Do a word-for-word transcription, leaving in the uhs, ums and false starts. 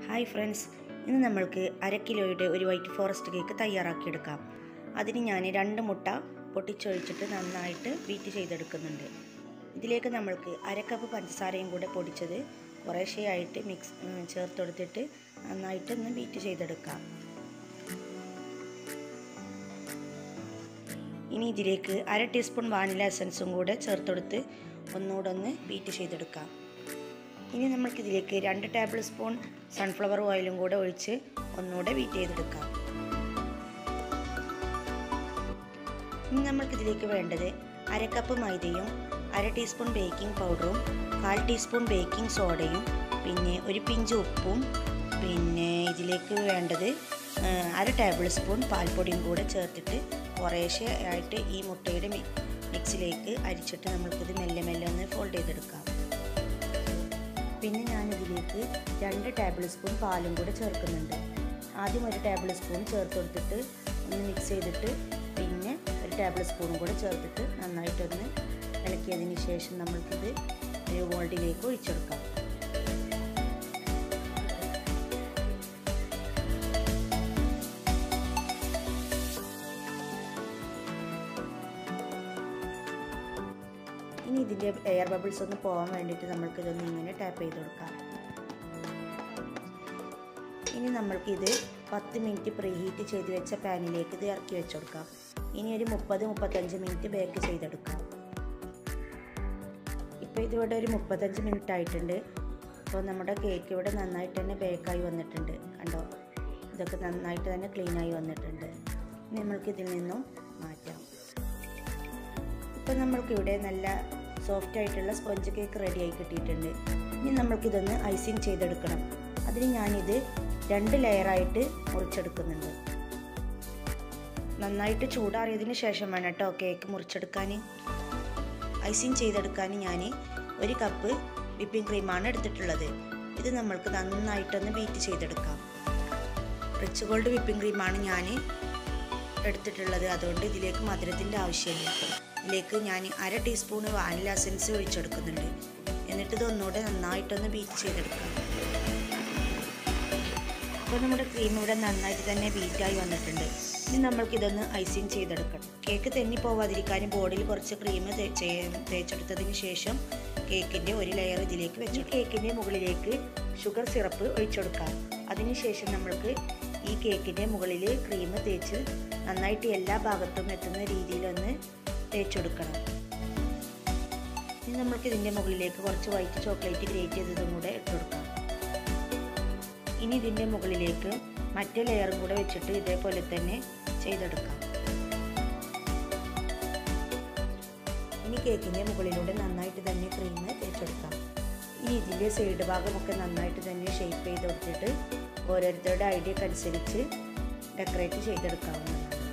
Hi friends, ഇന്ന് നമ്മൾക്ക് അര കിലോയുടെ ഒരു വൈറ്റ് ഫോറസ്റ്റ് കേക്ക് തയ്യാറാക്കിയെടുക്കാം. അതിന് ഞാൻ രണ്ട് മുട്ട പൊട്ടിച്ചൊഴിച്ചിട്ട് നന്നായിട്ട് ബീറ്റ് ചെയ്തെടുക്കുന്നുണ്ട്. ഇതിലേക്ക് നമ്മൾക്ക് അര കപ്പ് പഞ്ചസാരയും കൂടെ പൊടിച്ചത് കുറേശ്ശെയായിട്ട് മിക്സ് ചേർത്തെടുത്തിട്ട് നന്നായിട്ടൊന്ന് ബീറ്റ് ചെയ്തെടുക്കാം. ഇനി ഇതിലേക്ക് അര ടീസ്പൂൺ വാനില എസൻസും കൂടെ ചേർത്തെടുത്ത് ഒന്നുകൂടെ ഒന്ന് ബീറ്റ് ചെയ്തെടുക്കാം. ഇനി നമ്മൾക്കിതിലേക്ക് രണ്ട് ടേബിൾ സ്പൂൺ സൺഫ്ലവർ ഓയിലും കൂടെ ഒഴിച്ച് ഒന്നുകൂടെ ബീറ്റ് ചെയ്തെടുക്കാം. ഇനി നമ്മൾക്കിതിലേക്ക് വേണ്ടത് അര കപ്പ് മൈദയും അര ടീസ്പൂൺ ബേക്കിംഗ് പൗഡറും കാൽ ടീസ്പൂൺ ബേക്കിംഗ് സോഡയും പിന്നെ ഒരു പിഞ്ച് ഉപ്പും പിന്നെ ഇതിലേക്ക് വേണ്ടത് അര ടേബിൾ സ്പൂൺ പാൽപ്പൊടിയും കൂടെ ചേർത്തിട്ട് കുറേശ്ശെ ആയിട്ട് ഈ മുട്ടയുടെ മിക്സിലേക്ക് അരിച്ചിട്ട് നമ്മൾക്കിത് മെല്ലെ മെല്ലെ ഒന്ന് ഫോൾഡ് ചെയ്തെടുക്കാം. പിന്നെ ഞാനിതിലേക്ക് രണ്ട് ടേബിൾ സ്പൂൺ പാലും കൂടെ ചേർക്കുന്നുണ്ട്. ആദ്യം ഒരു ടേബിൾ സ്പൂൺ ചേർത്ത് കൊടുത്തിട്ട് ഒന്ന് മിക്സ് ചെയ്തിട്ട് പിന്നെ ഒരു ടേബിൾ സ്പൂണും കൂടെ ചേർത്തിട്ട് നന്നായിട്ടൊന്ന് ഇളക്കിയതിന് ശേഷം നമ്മൾക്കിത് ഒരു മോൾഡിലേക്ക് ഒഴിച്ചെടുക്കാം. ഇനി ഇതിൻ്റെ എയർ ബബിൾസ് ഒന്ന് പോകാൻ വേണ്ടിയിട്ട് നമ്മൾക്ക് ഇതൊന്ന് ഇങ്ങനെ ടാപ്പ് ചെയ്ത് കൊടുക്കാം. ഇനി നമ്മൾക്കിത് പത്ത് മിനിറ്റ് പ്രീ ഹീറ്റ് ചെയ്ത് വെച്ച പാനിലേക്ക് ഇത് ഇറക്കി വെച്ച് കൊടുക്കാം. ഇനി ഒരു മുപ്പത് മുപ്പത്തഞ്ച് മിനിറ്റ് ബേക്ക് ചെയ്തെടുക്കാം. ഇപ്പോൾ ഇതിവിടെ ഒരു മുപ്പത്തഞ്ച് മിനിറ്റ് ആയിട്ടുണ്ട്. അപ്പോൾ നമ്മുടെ കേക്ക് ഇവിടെ നന്നായിട്ട് തന്നെ ബേക്കായി വന്നിട്ടുണ്ട്. കണ്ടോ, ഇതൊക്കെ നന്നായിട്ട് തന്നെ ക്ലീനായി വന്നിട്ടുണ്ട്. ഇനി നമ്മൾക്ക് ഇതിൽ നിന്നും മാറ്റാം. ഇപ്പം നമ്മൾക്കിവിടെ നല്ല സോഫ്റ്റ് ആയിട്ടുള്ള സ്പോഞ്ച് കേക്ക് റെഡി ആയി കിട്ടിയിട്ടുണ്ട്. ഇനി നമ്മൾക്കിതൊന്ന് ഐസിങ് ചെയ്തെടുക്കണം. അതിന് ഞാനിത് രണ്ട് ലെയറായിട്ട് മുറിച്ചെടുക്കുന്നുണ്ട്. നന്നായിട്ട് ചൂടാറിയതിന് ശേഷം വേണം കേട്ടോ കേക്ക് മുറിച്ചെടുക്കാൻ. ഐസിങ് ചെയ്തെടുക്കാൻ ഞാൻ ഒരു കപ്പ് വിപ്പിംഗ് ക്രീമാണ് എടുത്തിട്ടുള്ളത്. ഇത് നമ്മൾക്ക് നന്നായിട്ടൊന്ന് ബീറ്റ് ചെയ്തെടുക്കാം. റിച്ച് ഗോൾഡ് വിപ്പിംഗ് ക്രീമാണ് ഞാൻ എടുത്തിട്ടുള്ളത്. അതുകൊണ്ട് ഇതിലേക്ക് മധുരത്തിൻ്റെ ആവശ്യമില്ല. ഇതിലേക്ക് ഞാൻ അര ടീസ്പൂണ് വാനില എസൻസ് ഒഴിച്ചെടുക്കുന്നുണ്ട്. എന്നിട്ട് ഇതൊന്നുകൂടെ നന്നായിട്ടൊന്ന് ബീറ്റ് ചെയ്തെടുക്കാം. അപ്പോൾ നമ്മുടെ ക്രീം ഇവിടെ നന്നായിട്ട് തന്നെ ബീറ്റായി വന്നിട്ടുണ്ട്. ഇനി നമ്മൾക്കിതൊന്ന് ഐസിങ് ചെയ്തെടുക്കണം. കേക്ക് തെന്നി പോവാതിരിക്കാനും ബോർഡിൽ കുറച്ച് ക്രീം തേച്ചെടുത്തതിന് ശേഷം കേക്കിൻ്റെ ഒരു ലെയർ ഇതിലേക്ക് വെച്ചു. കേക്കിൻ്റെ മുകളിലേക്ക് ഷുഗർ സിറപ്പ് ഒഴിച്ചെടുക്കാം. അതിനുശേഷം നമ്മൾക്ക് ഈ കേക്കിൻ്റെ മുകളിൽ ക്രീം തേച്ച് നന്നായിട്ട് എല്ലാ ഭാഗത്തും എത്തുന്ന രീതിയിലൊന്ന് തേച്ചെടുക്കണം. ഇനി നമ്മൾക്ക് ഇതിൻ്റെ മുകളിലേക്ക് കുറച്ച് വൈറ്റ് ചോക്ലേറ്റ് ഗ്രേറ്റ് ചെയ്തതും കൂടെ ഇട്ടുകൊടുക്കാം. ഇനി ഇതിൻ്റെ മുകളിലേക്ക് മറ്റേ ലെയറും കൂടെ വെച്ചിട്ട് ഇതേപോലെ തന്നെ ചെയ്തെടുക്കാം. ഇനി കേക്കിൻ്റെ മുകളിലൂടെ നന്നായിട്ട് തന്നെ ക്രീം തേച്ചെടുക്കാം. ഇനി ഇതിൻ്റെ സൈഡ് ഭാഗമൊക്കെ നന്നായിട്ട് തന്നെ ഷേപ്പ് ചെയ്ത് കൊടുത്തിട്ട് ഓരോരുത്തരുടെ ഐഡിയക്ക് അനുസരിച്ച് ഡെക്കറേറ്റ് ചെയ്തെടുക്കാവുന്നതാണ്.